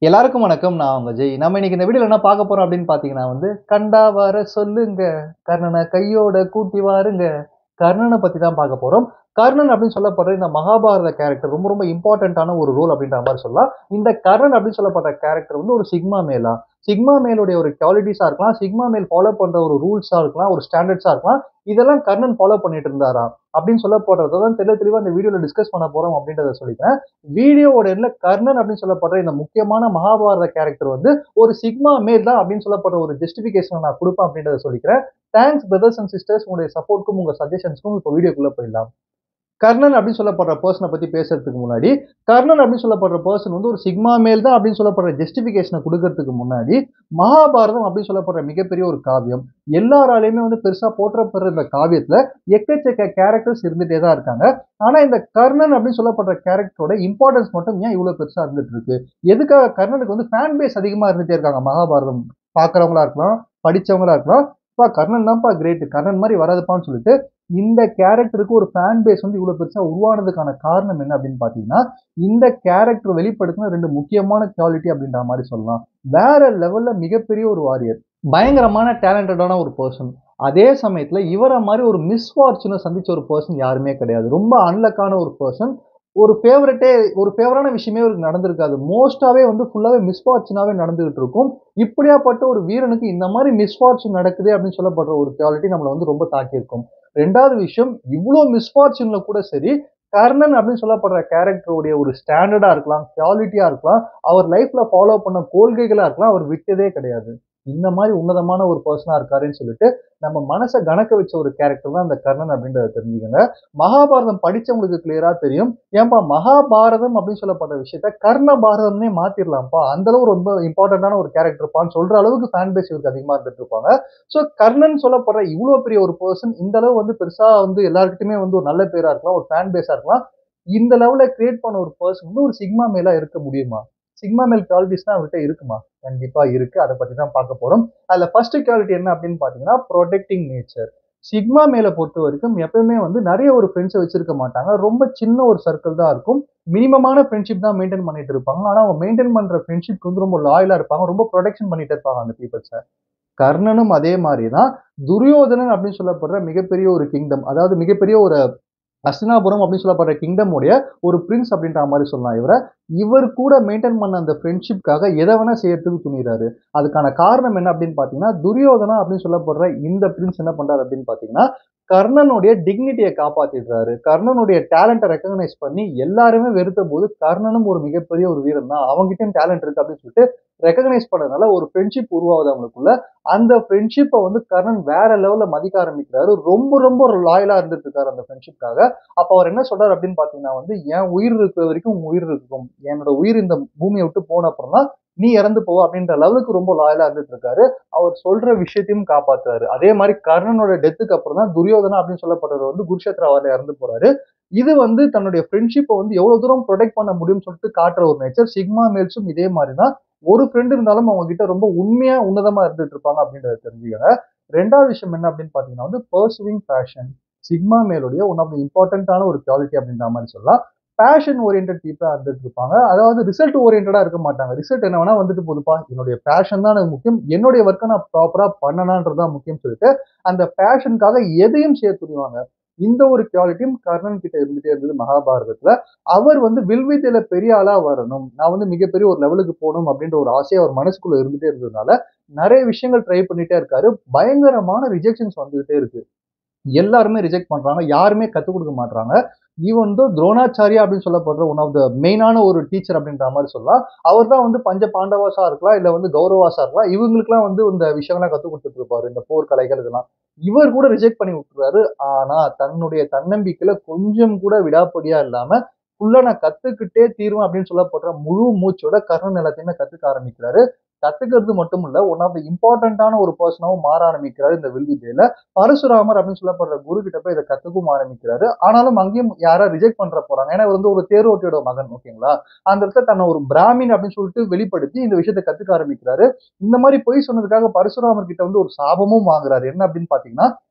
எல்லாருக்கும் வணக்கம். நான் உங்க ஜெய். நம்ம இன்னைக்கு இந்த வீடியோல என்ன பார்க்க போறோம் அப்படின்னு பார்த்தீங்கன்னா கண்டா வர சொல்லுங்க, கர்ணன கையோட கூட்டி வாருங்க. கர்ணன பத்தி தான் பார்க்க போறோம். கர்ணன் அப்படின்னு சொல்லப்படுற இந்த மகாபாரத கேரக்டர் ரொம்ப ரொம்ப இம்பார்ட்டன்ட்டான ஒரு ரோல் அப்படின்ற மாரி சொல்லலாம். இந்த கர்ணன் அப்படின்னு சொல்லப்படுற கேரக்டர் ஒரு சிக்மா மேலா. சிக்மா மேலுடைய ஒரு குவாலிட்டீஸா இருக்கலாம். சிக்மா மேல் ஃபாலோ பண்ற ஒரு ரூல்ஸா இருக்கலாம். ஒரு ஸ்டாண்டர்ட்ஸா இருக்கலாம். இதெல்லாம் கர்ணன் ஃபாலோ பண்ணிட்டு இருந்தாரா? அப்படின்னு சொல்லப்படுறத தான் தெளிவா இந்த வீடியோல டிஸ்கஸ் பண்ண போறோம் அப்படின்றத சொல்லிக்கிறேன். வீடியோவோட எண்ட்ல கர்ணன் அப்படின்னு சொல்லப்படுற இந்த முக்கியமான மகாபாரத கேரக்டர் ஒரு சிக்மா மேல் தான் அப்படின்னு சொல்லப்படுற ஒரு ஜஸ்டிபிகேஷன் நான் குடுப்பேன் அப்படின்றத சொல்லிக்கிறேன். Thanks brothers and sisters. உங்களுடைய சப்போர்ட்க்கும் உங்க சஜஷன்ஸ்க்கும் இப்போ வீடியோக்குள்ள போயிடலாம். கர்ணன் அப்படின்னு சொல்லப்படுற பெர்சன பத்தி பேசுறதுக்கு முன்னாடி, கர்ணன் அப்படின்னு சொல்லப்படுற பெர்சன் ஒரு சிக்மா மேல் தான் அப்படின்னு சொல்லப்படுற ஜஸ்டிபிகேஷன குடுக்கறதுக்கு முன்னாடி, மகாபாரதம் அப்படின்னு சொல்லப்படுற மிகப்பெரிய ஒரு காவியம். எல்லாராலயுமே பெருசா போற்றப்படுற இந்த காவியத்துல எக்கச்சக்க கேரக்டர்ஸ் இருந்துட்டே தான் இருக்காங்க. ஆனா இந்த கர்ணன் அப்படின்னு சொல்லப்படுற கேரக்டரோட இம்பார்ட்டன்ஸ் மட்டும் ஏன் இவ்வளவு பெருசா இருந்துட்டு இருக்கு? எதுக்காக கர்ணனுக்கு ஃபேன் பேஸ் அதிகமா இருந்துட்டே இருக்காங்க மகாபாரதம் பார்க்கிறவங்களா இருக்கலாம், படிச்சவங்களா இருக்கலாம். "அப்பா கர்ணன் தான்ப்பா கிரேட். கர்ணன் மாரி வராதுப்பான்னு" சொல்லிட்டு இந்த கேரக்டருக்கு ஒரு ஃபேன் பேஸ் இவ்வளவு பெருசா உருவானதுக்கான காரணம் என்ன அப்படின்னு பார்த்தீங்கன்னா, இந்த கேரக்டர் வெளிப்படுத்தின 2 முக்கியமான குவாலிட்டி அப்படின்ற மாரி சொல்லலாம். வேற லெவல்ல மிகப்பெரிய ஒரு வாரியர். பயங்கரமான டேலண்டடான ஒரு பெர்சன். அதே சமயத்துல இவர மாரி ஒரு மிஸ்ஃபார்ச்சூன சந்திச்ச ஒரு பெர்சன் யாருமே கிடையாது. ரொம்ப அன்லக்கான ஒரு பெர்சன். ஒரு ஃபேவரட்டே ஒரு ஃபேவரான விஷயமே இவருக்கு நடந்திருக்காது. மோஸ்ட்டாவே ஃபுல்லாவே மிஸ்ஃபார்ச்சூனாவே நடந்துகிட்டு இருக்கும். இப்படியாப்பட்ட ஒரு வீரனுக்கு இந்த மாரி மிஸ்ஃபார்ச்சூன் நடக்குதே அப்படின்னு சொல்லப்படுற ஒரு குவாலிட்டி நம்மள ரொம்ப தாக்கியிருக்கும். 2வது விஷயம், இவ்ளோ மிஸ்ஃபார்ச்சூன்ல கூட சரி, கர்ணன் அப்படின்னு சொல்லப்படுற கேரக்டருடைய ஒரு ஸ்டாண்டர்டா இருக்கலாம், குவாலிட்டியா இருக்கலாம், அவர் லைஃப்ல ஃபாலோ பண்ண கொள்கைகளா இருக்கலாம், அவர் விட்டதே கிடையாது. இந்த மாரி உன்னதமான ஒரு பெர்சனா இருக்காருன்னு சொல்லிட்டு, நம்ம மனச கணக்க வச்ச ஒரு கேரக்டர் தான் இந்த கர்ணன் அப்படின்றத தெரிஞ்சுக்கங்க. மகாபாரதம் படிச்சவங்களுக்கு கிளியரா தெரியும். ஏன்பா மகாபாரதம் அப்படின்னு சொல்லப்பட்ட விஷயத்த கர்ண பாரதம்னே மாத்திரலாம்ப்பா. அந்த அளவு ரொம்ப இம்பார்ட்டன்டான ஒரு கேரக்டர்ப்பான்னு சொல்ற அளவுக்கு ஃபேன் பேஸ் இவருக்கு அதிகமா இருந்துட்டு இருப்பாங்க. சோ கர்ணன் சொல்லப்படுற இவ்ளோ பெரிய ஒரு பெர்சன் இந்த அளவு பெருசா எல்லார்கிட்டயுமே ஒரு நல்ல பேரா இருக்கலாம், ஒரு ஃபேன் பேஸா இருக்கலாம். இந்த லெவல்ல கிரியேட் பண்ண ஒரு பெர்சன் ஒரு சிக்மா மேலா இருக்க முடியுமா? சிக்மா மேல் குவாலிட்டீஸ்லாம் அவர்ட்ட இருக்குமா? கண்டிப்பா இருக்கு. அத பத்தி தான் பார்க்க போறோம். அதுல ஃபர்ஸ்ட் குவாலிட்டி என்ன அப்படின்னு பார்த்தீங்கன்னா, புரொடெக்டிங் நேச்சர். சிக்மா மேல பொறுத்தவரைக்கும் எப்பவுமே நெறைய ஒரு ஃப்ரெண்ட்ஸ வச்சிருக்க மாட்டாங்க. ரொம்ப சின்ன ஒரு சர்க்கிள் தான் இருக்கும். மினிமமான ஃப்ரெண்ட்ஷிப் தான் மெயின்டெயின் பண்ணிட்டு இருப்பாங்க. ஆனா அவங்க மெயின்டெயின் பண்ற ஃப்ரெண்ட்ஷிப்க்கு ரொம்ப லாயலா இருப்பாங்க. ரொம்ப புரொடெக்ஷன் பண்ணிட்டே இருப்பாங்க அந்த பீப்பிள்ஸ. கர்ணனும் அதே மாரி தான். துரியோதனன் அப்படின்னு சொல்லப்படுற மிகப்பெரிய ஒரு கிங்டம். அதாவது மிகப்பெரிய ஒரு ஹஸ்தினாபுரம் அப்படின்னு சொல்லப்படுற கிங்டம் உடைய ஒரு பிரின்ஸ் அப்படின்ற மாரி சொல்லலாம் இவர. இவர் கூட மெயின்டெயின் பண்ண அந்த ஃப்ரெண்ட்ஷிப்காக எத வேணா செய்யறதுக்கு துணிறாரு. அதுக்கான காரணம் என்ன அப்படின்னு பார்த்தீங்கன்னா, துரியோதனா அப்படின்னு சொல்லப்படுற இந்த பிரின்ஸ் என்ன பண்றாரு அப்படின்னு பார்த்தீங்கன்னா, கர்ணனுடைய டிக்னிட்டிய காப்பாத்திடுறாரு. கர்ணனுடைய டேலண்ட்ட ரெகக்னைஸ் பண்ணி எல்லாருமே வெறுத்தபோது, கர்ணனும் ஒரு மிகப்பெரிய ஒரு வீரன் தான். அவன்கிட்டயும் டேலண்ட் இருக்கு அப்படின்னு சொல்லிட்டு ரெகக்னைஸ் பண்ணதுனால ஒரு ஃப்ரெண்ட்ஷிப் உருவாகுது அவங்களுக்குள்ள. அந்த ஃப்ரெண்ட்ஷிப்ப கர்ணன் வேற லெவல்ல மதிக்க ஆரம்பிக்கிறாரு. ரொம்ப ரொம்ப லாயலா இருந்துட்டு இருக்காரு அந்த ஃப்ரெண்ட்ஷிப்காக. அப்ப அவர் என்ன சொல்றாரு அப்படின்னு பார்த்தீங்கன்னா என் உயிர் இருக்கிற வரைக்கும் உன் உயிர் இருக்கும். என்னோட உயிர் இந்த பூமிய விட்டு போன அப்புறம் தான் நீ இறந்து போவ அப்படின்ற லெவலுக்கு ரொம்ப லாயலா இருந்துட்டு இருக்காரு. அவர் சொல்ற விஷயத்தையும் காப்பாத்துறாரு. அதே மாரி கர்ணனோட டெத்துக்கு அப்புறம் தான் துரியோதனா அப்படின்னு சொல்லப்படுறவர் குருஷேத்திர வார்ல இறந்து போறாரு. இது தன்னுடைய ஃப்ரெண்ட்ஷிப்ப எவ்வளவு தூரம் புரொடெக்ட் பண்ண முடியும்னு சொல்லிட்டு காட்டுற ஒரு நேச்சர். சிக்மா மேல்ஸும் இதே மாரி தான். ஒரு ஃப்ரெண்ட் இருந்தாலும் அவங்க கிட்ட ரொம்ப உண்மையா, உன்னதமா இருந்துட்டு இருப்பாங்க அப்படின்றத தெரிஞ்சுக்கங்க. 2வது விஷயம் என்ன அப்படின்னு பார்த்தீங்கன்னா பர்சூவிங் பேஷன். சிக்மா மேலுடைய ஒன் ஆஃப் தி இம்பார்ட்டன்ட்டான ஒரு குவாலிட்டி அப்படின்ற மாரி சொல்லலாம். பேஷன் ஓரியன்டட் பீப்பிளா இருந்துட்டு இருப்பாங்க. அதாவது ரிசல்ட் ஓரியன்டடா இருக்க மாட்டாங்க. ரிசல்ட் என்ன வேணா வந்துட்டு போகுதுப்பா. என்னுடைய பேஷன் தான் எனக்கு முக்கியம். என்னுடைய வொர்க்க நான் ப்ராப்பரா பண்ணனான்றது தான் முக்கியம்னு சொல்லிட்டு, அந்த பேஷனுக்காக எதையும் செய்ய துணிவாங்க. இந்த ஒரு குவாலிட்டியும் கர்ணன் கிட்ட இருந்துட்டே இருந்தது மகாபாரதத்துல. அவர் வில் வித்தையில பெரிய ஆளா வரணும். நான் மிகப்பெரிய ஒரு லெவலுக்கு போணும் அப்படின்ற ஒரு ஆசை அவர் மனசுக்குள்ள இருந்துட்டே இருந்ததுனால, நெறைய விஷயங்கள் ட்ரை பண்ணிட்டே இருக்காரு. பயங்கரமான ரிஜெக்ஷன்ஸ் வந்துகிட்டே இருக்கு. எல்லாருமே ரிஜெக்ட் பண்றாங்க. யாருமே கத்துக் குடுக்க மாட்றாங்க. ஈவன் தோ துரோணாச்சாரியா அப்படின்னு சொல்லப்படுற ஒன் ஆஃப் த மெயினான ஒரு டீச்சர் அப்படின்ற மாரி சொல்லலாம். அவர் தான் பஞ்ச பாண்டவாஸா இருக்கலாம், இல்ல கௌரவாஸா இருக்கலாம். இவங்களுக்கெல்லாம் இந்த விஷயங்கள்லாம் கத்துக் குடுத்துட்டு இருப்பாரு. இந்த போர் கலைகள் இதெல்லாம். இவர் கூட ரிஜெக்ட் பண்ணி விட்டுறாரு. ஆனா தன்னுடைய தன்னம்பிக்கையில கொஞ்சம் கூட விடாப்பிடியா இல்லாம, ஃபுல்லா நான் கத்துக்கிட்டே தீருவேன் அப்படின்னு சொல்லப்படுற முழு மூச்சோட கர்ணன் எல்லாத்தையுமே கத்துக்க ஆரம்பிக்கிறாரு. கத்துக்கிறது மட்டும் இல்ல, ஒன் ஆஃப் த இம்பார்ட்டன்ட்டான ஒரு பெர்சனாவும் மாற ஆரம்பிக்கிறாரு இந்த வில் வித்தையில. பரசுராமர் அப்படின்னு சொல்லப்படுற குரு கிட்ட போய் இத கத்துக்கவும் ஆரம்பிக்கிறாரு. ஆனாலும் அங்கேயும் யாரா ரிஜெக்ட் பண்ற போறாங்க. ஏன்னா இவர் ஒரு தேரோட்டியோட மகன் ஓகேங்களா? அந்த இடத்துல தன்னை ஒரு பிராமின் அப்படின்னு சொல்லிட்டு வெளிப்படுத்தி இந்த விஷயத்த கத்துக்க ஆரம்பிக்கிறாரு. இந்த மாரி பொய் சொன்னதுக்காக பரசுராமர் கிட்ட ஒரு சாபமும் வாங்குறாரு. என்ன அப்படின்னு பார்த்தீங்கன்னா,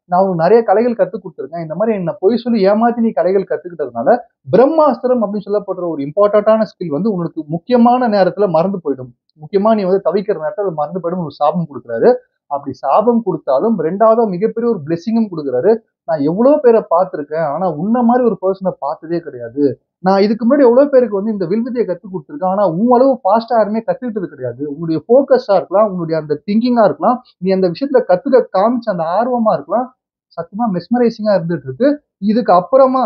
நான் உனக்கு நிறைய கலைகள் கத்துக் கொடுத்துருக்கேன். இந்த மாதிரி என்ன பொய் சொல்லி ஏமாத்தி நீ கலைகள் கத்துக்கிட்டதுனால பிரம்மாஸ்திரம் அப்படின்னு சொல்லப்படுற ஒரு இம்பார்ட்டன்டான ஸ்கில் வந்து உனக்கு முக்கியமான நேரத்துல மறந்து போயிடும். முக்கியமா நீ வந்து தவிக்கிற நேரத்துல அது மறந்து போயிடும் ஒரு சாபம் கொடுக்குறாரு. அப்படி சாபம் கொடுத்தாலும் 2வதா மிகப்பெரிய ஒரு பிளெஸிங்கும் குடுக்குறாரு. நான் எவ்வளோ பேர பார்த்துருக்கேன். ஆனா உன்ன மாரி ஒரு பெர்சன பார்த்ததே கிடையாது. நான் இதுக்கு முன்னாடி எவ்வளோ பேருக்கு வந்து இந்த வில்வித்தைய கத்துக் குடுத்துருக்கேன். ஆனா உன் அளவு ஃபாஸ்ட்டா யாருமே கத்துக்கிட்டது கிடையாது. உன்னுடைய ஃபோக்கஸா இருக்கலாம், உன்னுடைய அந்த திங்கிங்கா இருக்கலாம், நீ அந்த விஷயத்துல கத்துக்க காமிச்ச அந்த ஆர்வமா இருக்கலாம். சத்தியமா மெஸ்மரைசிங்கா இருந்துட்டு இருக்கு. இதுக்கு அப்புறமா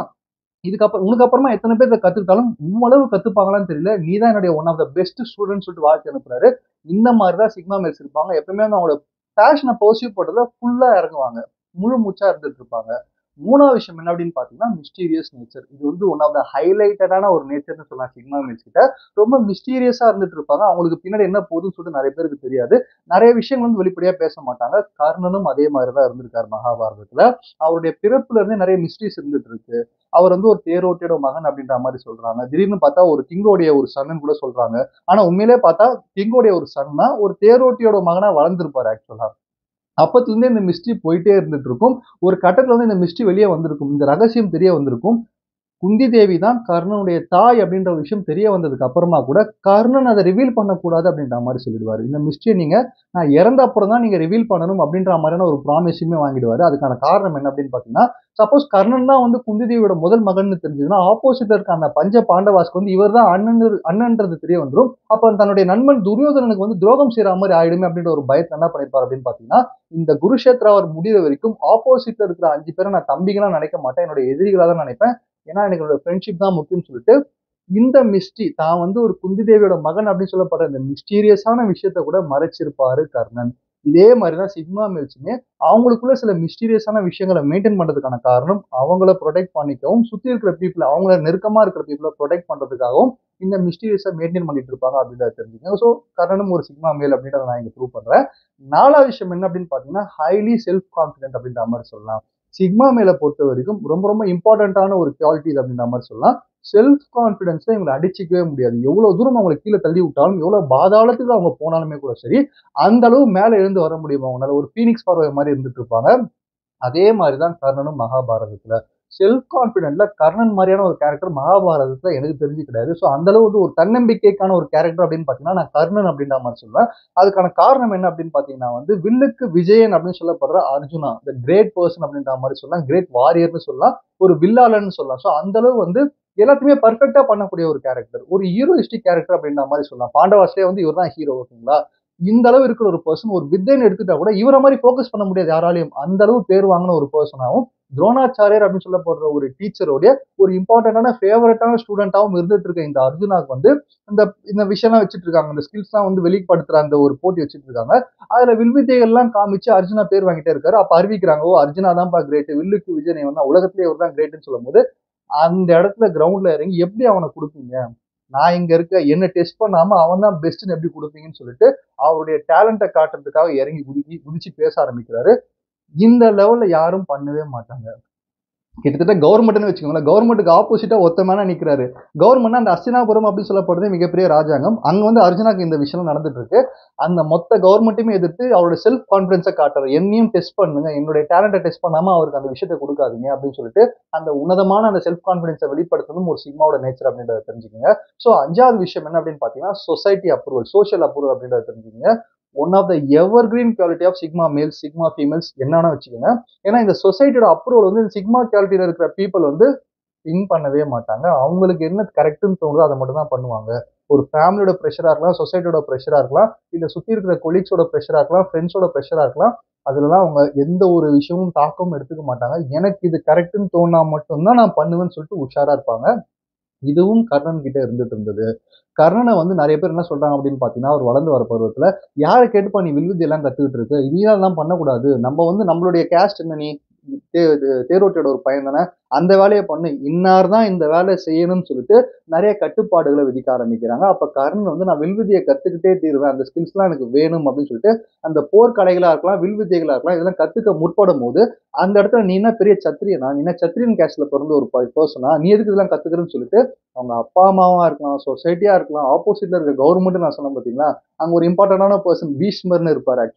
உனக்கு அப்புறமா எத்தன பேர் இத கத்துக்கிட்டாலும் உன் அளவு கத்துப்பாங்களான்னு தெரியல. நீ தான் என்னுடைய one of the best students சொல்லிட்டு வாழ்த்தி அனுப்புறாரு. இந்த மாரி தான் சிக்மா மேல்ஸ் இருப்பாங்க. எப்பவுமே வந்து அவங்களோட பேஷன பர்ஸ்யூ பண்றதுல ஃபுல்லா இறங்குவாங்க. முழு மூச்சா இருந்துட்டு இருப்பாங்க. 3வது விஷயம் என்ன அப்படின்னு பார்த்தீங்கன்னா, மிஸ்டீரியஸ் நேச்சர். இது வந்து ஒன் ஆஃப் த ஹைலைட்டடான ஒரு நேச்சர்ன்னு சொல்லலாம் சிக்மா மேல்ஸ் கிட்ட. ரொம்ப மிஸ்டீரியஸா இருந்துட்டு இருப்பாங்க. அவங்களுக்கு பின்னாடி என்ன போகுதுன்னு சொல்லிட்டு நெறைய பேருக்கு தெரியாது. நெறைய விஷயங்கள் வந்து வெளிப்படையா பேச மாட்டாங்க. கர்ணனும் அதே மாரி தான் இருந்திருக்காரு மகாபாரதத்துல. அவருடைய பிறப்புல இருந்தே நெறைய மிஸ்ட்ரீஸ் இருந்துட்டு இருக்கு. அவர் வந்து ஒரு தேரோட்டியோட மகன் அப்படின்ற மாரி சொல்றாங்க. திடீர்னு பார்த்தா ஒரு கிங்கோடைய ஒரு சன்னு கூட சொல்றாங்க. ஆனா உண்மையிலேயே பார்த்தா கிங்கோடைய ஒரு சன் தான். ஒரு தேரோட்டியோட மகனா வளர்ந்திருப்பாரு ஆக்சுவலா. அப்பத்துலருந்தே இந்த மிஸ்ட்ரி போயிட்டே இருந்துட்டு இருக்கும். ஒரு கட்டத்துல வந்து இந்த மிஸ்ட்ரி வெளிய வந்திருக்கும். இந்த ரகசியம் தெரிய வந்திருக்கும். குந்தி தேவி தான் கர்ணனுடைய தாய் அப்படின்ற ஒரு விஷயம் தெரிய வந்ததுக்கு அப்புறமா கூட கர்ணன் அதை ரிவீல் பண்ணக்கூடாது அப்படின்ற மாதிரி சொல்லிடுவாரு. இந்த மிஸ்ட்ரியை நீங்க நான் இறந்த அப்புறம் தான் நீங்க ரிவீல் பண்ணணும் அப்படின்ற மாதிரியான ஒரு ப்ராமிஸுமே வாங்கிடுவாரு. அதுக்கான காரணம் என்ன அப்படின்னு பாத்தீங்கன்னா, சப்போஸ் கர்ணன் தான் வந்து குந்தி தேவியோட முதல் மகன் தெரிஞ்சதுன்னா ஆப்போசிட்ல இருக்க அந்த பஞ்ச பாண்டவாஸ்க்கு வந்து இவர் தான் அண்ணன்ன்றது தெரிய வந்துரும். அப்ப தன்னுடைய நண்பன் துரியோதனனுக்கு வந்து துரோகம் செய்யற மாதிரி ஆயிடுமே அப்படின்ற ஒரு பயத்தை என்ன பண்ணிருப்பாரு அப்படின்னு பாத்தீங்கன்னா, இந்த குருஷேத்ரா அவர் முடிகிற வரைக்கும் ஆப்போசிட்ல இருக்கிற 5 பேரை நான் தம்பிகளா நினைக்க மாட்டேன், என்னுடைய எதிரிகளா தான் நினைப்பேன். ஏன்னா எனக்கு என்னோட ஃப்ரெண்ட்ஷிப் தான் முக்கியம்னு சொல்லிட்டு இந்த மிஸ்ட்ரி தான் வந்து ஒரு குந்தி தேவியோட மகன் அப்படின்னு சொல்லப்படுற இந்த மிஸ்டீரியஸான விஷயத்த கூட மறைச்சிருப்பாரு கர்ணன். இதே மாதிரிதான் சிக்மா மில்ஸுமே அவங்களுக்குள்ள சில மிஸ்டீரியஸான விஷயங்களை மெயின்டைன் பண்றதுக்கான காரணம் அவங்கள ப்ரொடெக்ட் பண்ணிக்கவும் சுத்தி இருக்கிற பீப்புள் அவங்கள நெருக்கமா இருக்கிற பீப்புளை ப்ரொடெக்ட் பண்றதுக்காகவும் இந்த மிஸ்டீரியஸை மெயின்டைன் பண்ணிட்டு இருப்பாங்க அப்படின்றத தெரிஞ்சுக்கோங்க. ஸோ கர்ணனும் ஒரு சிக்மா மேல் அப்படின்றத நான் இங்க ப்ரூவ் பண்றேன். 4வது விஷயம் என்ன அப்படின்னு பாத்தீங்கன்னா ஹைலி செல்ஃப் கான்பிடென்ட் அப்படின்ற மாதிரி சொல்லலாம். சிக்மா மேல பொறுத்த வரைக்கும் ரொம்ப ரொம்ப இம்பார்ட்டன்டான ஒரு குவாலிட்டி அப்படின்ற மாதிரி சொல்லலாம். செல்ஃப் கான்பிடன்ஸ்ல இவங்களை அடிச்சிக்கவே முடியாது. எவ்வளவு தூரம் அவங்களை கீழே தள்ளி விட்டாலும் எவ்வளவு பாதாளத்துக்கு அவங்க போனாலுமே கூட சரி அந்த அளவு மேல எழுந்து வர முடியும் அவங்களால. ஒரு பீனிக்ஸ் பறவை மாதிரி இருந்துட்டு இருப்பாங்க. அதே மாதிரிதான் கர்ணனும் மகாபாரதத்துல. செல்ஃப் கான்பிடென்ட்ல கர்ணன் மாதிரியான ஒரு கேரக்டர் மகாபாரதத்துல எனக்கு தெரிஞ்சு கிடையாது. ஸோ அந்த அளவு வந்து ஒரு தன்னம்பிக்கைக்கான ஒரு கேரக்டர் அப்படின்னு பாத்தீங்கன்னா நான் கர்ணன் அப்படின்ற மாதிரி சொல்லுவேன். அதுக்கான காரணம் என்ன அப்படின்னு பாத்தீங்கன்னா வந்து வில்லுக்கு விஜயன் அப்படின்னு சொல்லப்படுற அர்ஜுனா த கிரேட் பர்சன் அப்படின்ற மாதிரி சொல்லலாம். கிரேட் வாரியர்னு சொல்லலாம். ஒரு வில்லாளன்னு சொல்லலாம். ஸோ அந்த அளவு வந்து எல்லாத்தையுமே பர்ஃபெக்டா பண்ணக்கூடிய ஒரு கேரக்டர். ஒரு ஹீரோயிஸ்டிக் கேரக்டர் அப்படின்ற மாதிரி சொல்லலாம். பாண்டவாஸ்லயே வந்து இவர் தான் ஹீரோ ஓகேங்களா. இந்த அளவு இருக்கிற ஒரு பர்சன் ஒரு வித்தைன்னு எடுத்துட்டா கூட இவரை மாதிரி ஃபோக்கஸ் பண்ண முடியாது யாராலையும். அந்த அளவு பேர் வாங்கின ஒரு பர்சனாவும் துரோணாச்சாரியர் அப்படின்னு சொல்லப்படுற ஒரு டீச்சருடைய ஒரு இம்பார்ட்டன்டான ஃபேவரட்டான ஸ்டூடெண்டாவும் இருந்துட்டு இருக்க இந்த அர்ஜுனாக்கு வந்து இந்த இந்த விஷயம்லாம் வச்சுட்டு இருக்காங்க. இந்த ஸ்கில்ஸ்லாம் வந்து வெளிப்படுத்துற அந்த ஒரு போட்டி வச்சுட்டு இருக்காங்க. அதுல வில்வித்தைகள்லாம் காமிச்சு அர்ஜுனா பேர் வாங்கிட்டே இருக்காரு. அப்ப அறிவிக்கிறாங்க, ஓ அர்ஜுனா தான்ப்பா கிரேட், வில்லுக்கு விஜய் தான் உலகத்திலேயே இவர் தான் கிரேட்னு சொல்லும் போது அந்த இடத்துல கிரவுண்ட்ல இறங்கி எப்படி அவனை கொடுப்பீங்க? நான் இங்க இருக்க என்ன டெஸ்ட் பண்ணாம அவன் தான் பெஸ்ட்ன்னு எப்படி கொடுப்பீங்கன்னு சொல்லிட்டு அவருடைய டேலண்ட்டை காட்டுறதுக்காக இறங்கி குதிச்சு பேச ஆரம்பிக்கிறாரு. இந்த லெவல்ல யாரும் பண்ணவே மாட்டாங்க. கிட்டத்தட்ட கவர்மெண்ட்னு வச்சுக்கோங்களேன். கவர்மெண்ட்டுக்கு ஆப்போசிட்டா ஒருத்தன் மேல நிக்கிறாரு. கவர்மெண்ட்னா அந்த அஸ்தினாபுரம் அப்படின்னு சொல்லப்படுறது மிகப்பெரிய ராஜாங்கம். அங்க வந்து அர்ஜுனாக்கு இந்த விஷயம் நடந்துட்டு இருக்கு. அந்த மொத்த கவர்மெண்ட்டையுமே எதிர்த்து அவரோட செல்ஃப் கான்பிடன்ஸை காட்டுறாரு. என்னையும் டெஸ்ட் பண்ணுங்க. என்னுடைய டேலண்ட்டை டெஸ்ட் பண்ணாம அவருக்கு அந்த விஷயத்தை கொடுக்காதீங்க அப்படின்னு சொல்லிட்டு அந்த உன்னதமான அந்த செல்ஃப் கான்பிடன்ஸை வெளிப்படுத்துறதும் ஒரு சிக்மாவோட நேச்சர் அப்படின்றத தெரிஞ்சுக்கங்க. ஸோ 5வது விஷயம் என்ன அப்படின்னு பாத்தீங்கன்னா சொசைட்டி அப்ரூவல், சோஷியல் அப்ரூவல் அப்படின்றத தெரிஞ்சுக்கங்க. One of the evergreen quality of sigma males, sigma females என்னன்னா வச்சுக்கோங்க. ஏன்னா இந்த சொசைட்டியோட அப்ரூவல் வந்து இந்த சிக்மா குவாலிட்டியில இருக்கிற பீப்புள் வந்து திங்க் பண்ணவே மாட்டாங்க. அவங்களுக்கு என்ன கரெக்ட்ன்னு தோணுதோ அதை மட்டும் தான் பண்ணுவாங்க. ஒரு ஃபேமிலியோட ப்ரெஷரா இருக்கலாம், சொசைட்டியோட ப்ரெஷரா இருக்கலாம், இல்ல சுத்தி இருக்கிற கொலீக்ஸோட ப்ரெஷரா இருக்கலாம், ஃப்ரெண்ட்ஸோட ப்ரெஷரா இருக்கலாம். அதுலலாம் அவங்க எந்த ஒரு விஷயமும் தாக்கமும் எடுத்துக்க மாட்டாங்க. எனக்கு இது கரெக்ட்ன்னு தோணுனா மட்டும்தான் நான் பண்ணுவேன்னு சொல்லிட்டு உஷாரா இருப்பாங்க. இதுவும் கர்ணன் கிட்ட இருந்துட்டு இருந்தது. கர்ணனை வந்து நெறைய பேர் என்ன சொல்றாங்க அப்படின்னு பார்த்தீங்கன்னா, அவர் வளர்ந்து வர பருவத்துல, "யார கேட்டுப்பா நீ வில்வித்தை எல்லாம் கத்துக்கிட்டு இருக்க? நீலாம் இதெல்லாம் பண்ணக்கூடாது. நம்ம வந்து நம்மளுடைய கேஸ்ட் என்ன நீ? தேரோட்டியோட ஒரு பையன் தானே. அந்த வேலைய பண்ணு. இன்னார் தான் இந்த வேலைய செய்யணும்னு சொல்லிட்டு நெறைய கட்டுப்பாடுகள விதிக்க ஆரம்பிக்கிறாங்க. அப்ப கர்ணன் வந்து நான் வில்வித்தைய கத்துக்கிட்டே தீருவேன். அந்த ஸ்கில்ஸ்லாம் எனக்கு வேணும் அப்படின்னு சொல்லிட்டு, அந்த போர்க்கலைகளா இருக்கலாம், வில்வித்தைகளா இருக்கலாம், இதெல்லாம் கத்துக்க முற்படும்போது, அந்த இடத்துல நீ என்ன பெரிய சத்திரியனா? நீ என்ன சத்திரியன் கேஸ்ட்ல பிறந்த ஒரு பெர்சனா? நீ எதுக்கு இதெல்லாம் கத்துக்கிறன்னு சொல்லிட்டு, அவங்க அப்பா, அம்மாவா இருக்கலாம், சொசைட்டியா இருக்கலாம், ஆப்போசிட்ல இருக்க கவர்மெண்ட் நான் சொன்னேன் பார்த்தீங்களா? அங்க ஒரு இம்பார்ட்டன்டான பெர்சன் பீஷ்மர்ன்னு இருப்பாரு ஆக்சுவலா.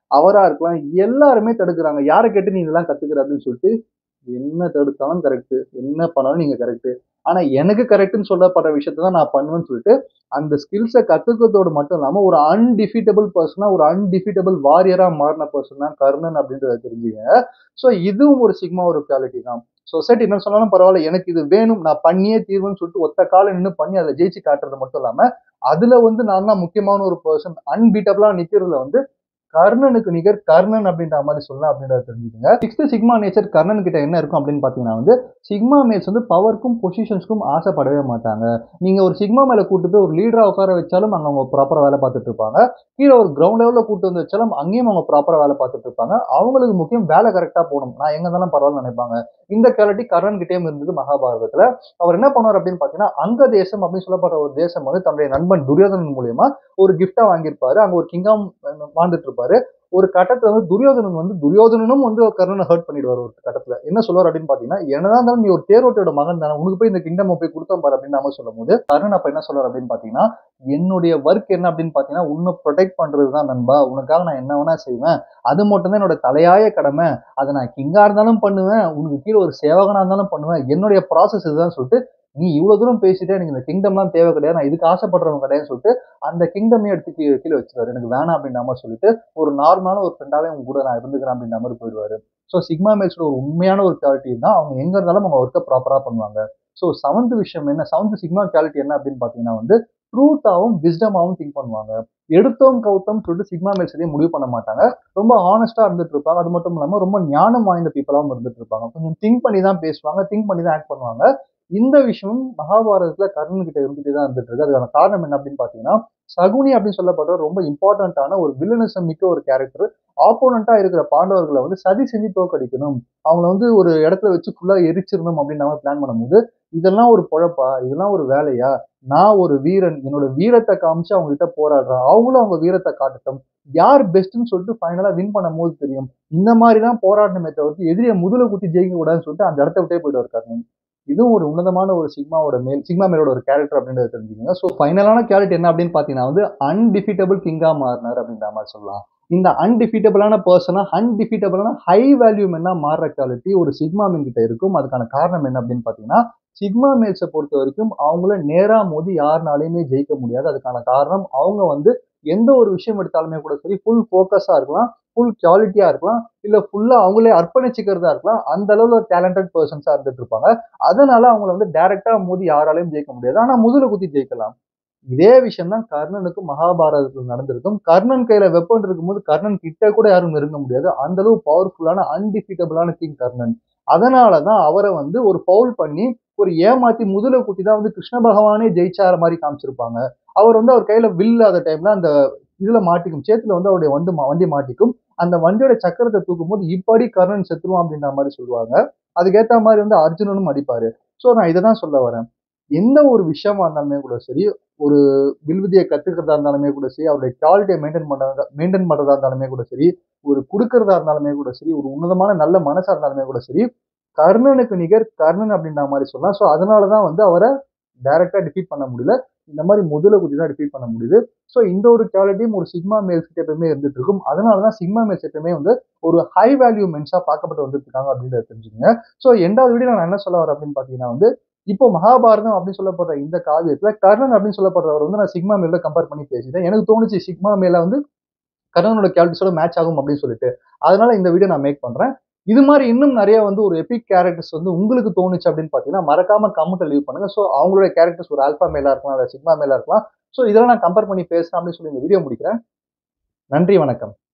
அவரா இருக்கலாம், எல்லாருமே தடுக்குறாங்க. யார கேட்டு நீ இதெல்லாம் கத்துக்கிற அப்படின்னு சொல்லிட்டு, என்ன தடுத்தாலும் கரெக்ட். என்ன பண்ணாலும் நீங்க கரெக்ட். ஆனா எனக்கு கரெக்ட்ன்னு சொல்லப்படுற விஷயத்த தான் நான் பண்ணுவேன்னு சொல்லிட்டு, அந்த ஸ்கில்ஸ கத்துக்கிறதோடு மட்டும் இல்லாம, ஒரு அன்டிஃபீட்டபிள் பெர்சனா, ஒரு அன்டிஃபீட்டபிள் வாரியரா மாறுன பெர்சன் தான் கர்ணன் அப்படின்றத தெரிஞ்சுக்கங்க. சோ இதுவும் ஒரு சிக்மா ஒரு குவாலிட்டி தான். சொசைட்டி என்ன சொன்னாலும் பரவால்ல. எனக்கு இது வேணும். நான் பண்ணியே தீர்வேன்னு சொல்லிட்டு ஒத்த கால்ல நின்னு பண்ணி அதுல ஜெயிச்சு காட்டுறது மட்டும் இல்லாம, அதுல வந்து நான் தான் முக்கியமான ஒரு பெர்சன் அன்பீட்டபிளா நிக்கிறதுல வந்து கர்ணனுக்கு நிகர் கர்ணன் அப்படின்ற மாரி சொல்லலாம் அப்படின்றத தெரிஞ்சுக்கங்க. 6த் சிக்மா நேச்சர் கர்ணன் கிட்ட என்ன இருக்கும் அப்படின்னு பார்த்தீங்கன்னா வந்து, சிக்மா மேல்ஸ் வந்து பவர்க்கும், பொசிஷன்ஸ்க்கும் ஆசைப்படவே மாட்டாங்க. நீங்க ஒரு சிக்மா மேல கூட்டு போய் ஒரு லீடரா உட்கார வச்சாலும் அங்க அவங்க ப்ராப்பரா வேலை பார்த்துட்டு இருப்பாங்க. கீழ ஒரு கிரவுண்ட் லெவல்ல கூட்டு வந்து வச்சாலும் அங்கேயும் அவங்க ப்ராப்பரா வேலை பார்த்துட்டு இருப்பாங்க. அவங்களுக்கு முக்கியம் வேலை கரெக்ட்டா போணும். நான் எங்க இருந்தாலும் பரவாயில்லன்னு நினைப்பாங்க. இந்த குவாலிட்டி கர்ணன் கிட்டயும் இருந்தது மகாபாரதத்துல. அவர் என்ன பண்ணுவார் அப்படின்னு பார்த்தீங்கன்னா, அங்க தேசம் அப்படின்னு சொல்லப்படுற ஒரு தேசம் வந்து தன்னுடைய நண்பன் துரியோதனன் மூலியமா ஒரு கிஃப்ட்டா வாங்கியிருப்பாரு. அங்க ஒரு கிங்கா வாழ்ந்துட்டு இருப்பாரு. ஒரு கட்டத்துல வந்து துரியோதனனும் வந்து கர்ணனை ஹர்ட் பண்ணிடுவாரு ஒரு கட்டத்துல. என்ன சொல்லுவாரு அப்படின்னு பார்த்தீங்கன்னா, என்னதான் இருந்தாலும் நீ ஒரு தேரோட்டியோட மகன் தானே. உனக்கு போய் இந்த கிங்டம் போய் குடுத்தேன் பாரு அப்படின்னு நாம சொல்லும்போது, கர்ணன் அப்ப என்ன சொல்றாரு அப்படின்னு பார்த்தீங்கன்னா, என்னுடைய வொர்க் என்ன அப்படின்னு பார்த்தீங்கன்னா, உன்ன புரொடெக்ட் பண்றது தான் நண்பா. உனக்காக நான் என்ன வேணா செய்வேன். அது மட்டும் தான் என்னோட தலையாய கடமை. அத நான் கிங்கா இருந்தாலும் பண்ணுவேன். உனக்கு கீழ ஒரு சேவகனா இருந்தாலும் பண்ணுவேன். என்னுடைய ப்ராசஸ் இதுதான் சொல்லிட்டு, நீ இவ்வளவு தூரம் பேசிட்ட எனக்கு இந்த கிங்டம்லாம் தேவை கிடையாது. நான் இதுக்கு ஆசைப்படுறவன் கிடையாதுன்னு சொல்லிட்டு, அந்த கிங்டமே எடுத்து கீழ வச்சுருவாரு. எனக்கு வேணாம் அப்படின்ற மாரி சொல்லிட்டு, ஒரு நார்மலான ஒரு ஃப்ரெண்டாவே உங்க கூட நான் இருந்துக்கிறேன் அப்படின்ற மாரி போயிடுவாரு. ஸோ சிக்மா மேல்ஸோட ஒரு உண்மையான ஒரு குவாலிட்டி தான். அவங்க எங்க இருந்தாலும் அவங்க ஒர்க்க ப்ராப்பரா பண்ணுவாங்க. ஸோ 7த் விஷயம் என்ன 7த் சிக்மா குவாலிட்டி என்ன அப்படின்னு பார்த்தீங்கன்னா வந்து, ட்ரூத்தாவும், விஸ்டமாவும் திங்க் பண்ணுவாங்க. எடுத்தோம் கவுத்தோம்னு சொல்லிட்டு சிக்மா மேல்ஸ் எதையும் முடிவு பண்ண மாட்டாங்க. ரொம்ப ஹானஸ்ட்டா இருந்துட்டு இருப்பாங்க. அது மட்டும் இல்லாம ரொம்ப ஞானம் வாய்ந்த பீப்பிளாவும் இருந்துட்டு இருப்பாங்க. கொஞ்சம் திங்க் பண்ணி தான் பேசுவாங்க. திங்க் பண்ணி தான் ஆக்ட் பண்ணுவாங்க. இந்த விஷயம் மகாபாரதத்துல கர்ணன் கிட்ட இருந்துட்டே தான் இருந்துட்டு இருக்கு. அதுக்கான காரணம் என்ன அப்படின்னு பார்த்தீங்கன்னா, சகுனி அப்படின்னு சொல்லப்படுற ரொம்ப இம்பார்ட்டன்ட்டான ஒரு வில்லனிசம் மிக்க ஒரு கேரக்டர். ஆப்போனன்ட்டா இருக்கிற பாண்டவர்கள வந்து சதி செஞ்சு தோற்கடிக்கணும். அவங்கள வந்து ஒரு இடத்துல வச்சு ஃபுல்லா எரிச்சிரணும் அப்படின்னு நம்ம பிளான் பண்ணும்போது, இதெல்லாம் ஒரு பொழப்பா? இதெல்லாம் ஒரு வேலையா? நான் ஒரு வீரன். என்னோட வீரத்த காமிச்சு அவங்க கிட்ட போராடுறேன். அவங்களும் அவங்க வீரத்த காட்டட்டும். யார் பெஸ்ட்ன்னு சொல்லிட்டு ஃபைனலா வின் பண்ணும்போது தெரியும். இந்த மாரி தான் போராடணுமே தவிர்த்து எதிரிய முதுகுல குத்தி ஜெயிக்க கூடாதுன்னு சொல்லிட்டு அந்த இடத்த விட்டே போயிடுவாரு கர்ணன். இதுவும் ஒரு உன்னதமான ஒரு சிக்மா மேலோட ஒரு கேரக்டர் அப்படின்றத தெரிஞ்சுக்கங்க. ஸோ ஃபைனலான குவாலிட்டி என்ன அப்படின்னு பார்த்தீங்கன்னா வந்து அன்டிஃபீட்டபிள் கிங்கா மாறினார் அப்படின்ற மாரி சொல்லலாம். இந்த அன்டிஃபீட்டபிளான பெர்சனா, அன்டிஃபீட்டபிளான ஹை வேல்யூ மென்னா மாறுற குவாலிட்டி ஒரு சிக்மா மேன் கிட்ட இருக்கும். அதுக்கான காரணம் என்ன அப்படின்னு பார்த்தீங்கன்னா, சிக்மா மேல்ஸ பொறுத்தவரைக்கும் அவங்கள நேரா மோதி யாருனாலயுமே ஜெயிக்க முடியாது. அதுக்கான காரணம் அவங்க வந்து எந்த ஒரு விஷயம் எடுத்தாலுமே கூட சரி, ஃபுல் ஃபோக்கஸா இருக்கலாம், ஃபுல் குவாலிட்டியா இருக்கலாம், இல்ல ஃபுல்லா அவங்களே அர்ப்பணிச்சுக்கிறதா இருக்கலாம். அந்த அளவுல டேலண்டட் பெர்சன்ஸா இருந்துட்டு இருப்பாங்க. அதனால அவங்கள வந்து டைரக்ட்டா மோதி யாராலயும் ஜெயிக்க முடியாது. ஆனா முதுகுல குத்தி ஜெயிக்கலாம். இதே விஷயம் தான் கர்ணனுக்கும் மகாபாரதத்துல நடந்திருக்கும். கர்ணன் கையில வெப்பன் இருக்கும்போது கர்ணன் கிட்ட கூட யாரும் நெருங்க முடியாது. அந்த அளவு பவர்ஃபுல்லான அன்டிஃபீட்டபிளான கிங் கர்ணன். அதனால தான் அவர வந்து ஒரு ஃபவுல் பண்ணி, ஒரு ஏமாத்தி முதுகுல குத்தி தான் வந்து கிருஷ்ண பகவானே ஜெயிச்சார மாரி காமிச்சிருப்பாங்க. அவர் வந்து அவர் கையில வில் இல்லாத டைம்ல அந்த இதுல மாட்டிக்கும். சேத்துல வந்து அவருடைய வண்டி மாட்டிக்கும். அந்த வண்டியோட சக்கரத்த தூக்கும்போது, "இப்படி கர்ணன் செத்துருவான்" அப்படின்ற மாரி சொல்லுவாங்க. அதுக்கேத்த மாரி வந்து அர்ஜுனனும் அடிப்பாரு. ஸோ நான் இத தான் சொல்ல வரேன். எந்த ஒரு விஷயமா இருந்தாலுமே கூட சரி, ஒரு வில்வித்தைய கத்துக்கிறதா இருந்தாலுமே கூட சரி, அவருடைய குவாலிட்டிய மெயின்டெயின் பண்றதா இருந்தாலுமே கூட சரி, ஒரு குடுக்கிறதா இருந்தாலுமே கூட சரி, ஒரு உன்னதமான நல்ல மனசா இருந்தாலுமே கூட சரி, கர்ணனுக்கு நிகர் கர்ணன் அப்படின்ற மாரி சொல்லலாம். ஸோ அதனால தான் வந்து அவர டைரக்ட்டா டிஃபீட் பண்ண முடியல. இந்த மாரி முதல குத்தி தான் டிஃபீட் பண்ண முடியுது. ஸோ இந்த ஒரு குவாலிட்டியும் ஒரு சிக்மா மேல்ஸ் கிட்ட எப்பவுமே இருந்துட்டு இருக்கும். அதனால தான் சிக்மா மேல்ஸ் எப்பவுமே வந்து ஒரு ஹை வேல்யூ மென்ஸா பார்க்கப்பட்டு வந்துட்டு இருக்காங்க அப்படின்றத தெரிஞ்சுக்கங்க. ஸோ 8வது வீடியோல நான் என்ன சொல்ல வரேன் அப்படின்னு பார்த்தீங்கன்னா வந்து, இப்போ மகாபாரதம் அப்படின்னு சொல்லப்படுற இந்த காவியத்துல கர்ணன் அப்படின்னு சொல்லப்படுறவர் வந்து நான் சிக்மா மேல கம்பேர் பண்ணி பேசிட்டேன். எனக்கு தோணுச்சு சிக்மா மேல வந்து கர்ணனோட குவாலிட்டிஸோட மேட்ச் ஆகும் அப்படின்னு சொல்லிட்டு. அதனால இந்த வீடியோ நான் மேக் பண்றேன். இது மாரி இன்னும் நெறைய வந்து ஒரு எபிக் கேரக்டர்ஸ் வந்து உங்களுக்கு தோணுச்சு அப்படின்னு பார்த்தீங்கன்னா, மறக்காம கமெண்ட்ல லீவ் பண்ணுங்க. ஸோ அவங்களுடைய கேரக்டர்ஸ் ஒரு ஆல்பா மேலா இருக்கலாம், இல்ல சிக்மா மேலா இருக்கலாம். ஸோ இதெல்லாம் நான் கம்பேர் பண்ணி பேசுறேன் அப்படின்னு சொல்லி இந்த வீடியோ முடிக்கிறேன். நன்றி, வணக்கம்.